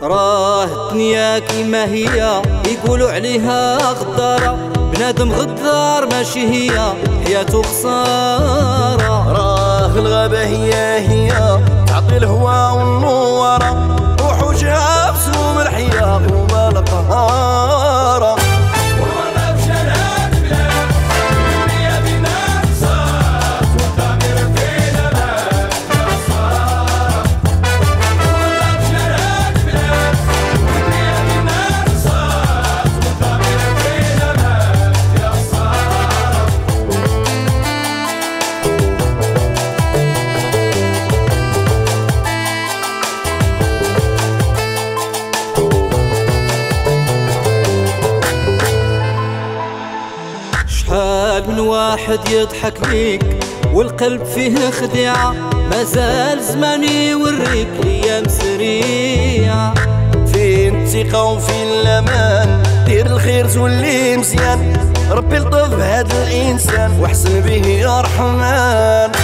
راه الدنيا كيما هي يقولوا عليها غدارة، بنادم غدار ماشي هي حياته خسارة. راه الغابة هي تعطي الهوى والنورة، وحوجها بسوم الحياة وما القهارة. شحال من واحد يضحك ليك والقلب فيه خديعة، مازال زماني يوريك ايام سريعة. فين الثقة وفين الأمان، دير الخير تولي مزيان، ربي لطف بهاد الإنسان واحسن به يا رحمن.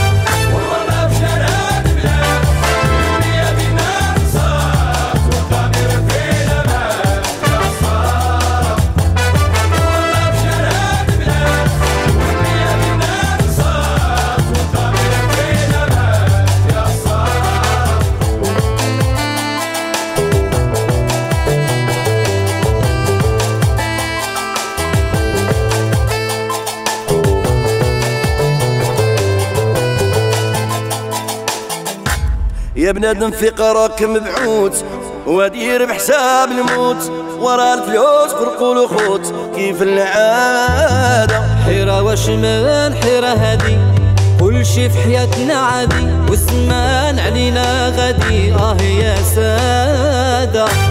يا بنادم في قراك مبعوث ودير بحساب الموت، ورا الفلوس فرقولو خوت كيف العادة. حيرة واش من حيرة هادي، كل شي في حياتنا عادي، والزمان علينا غادي يا سادة.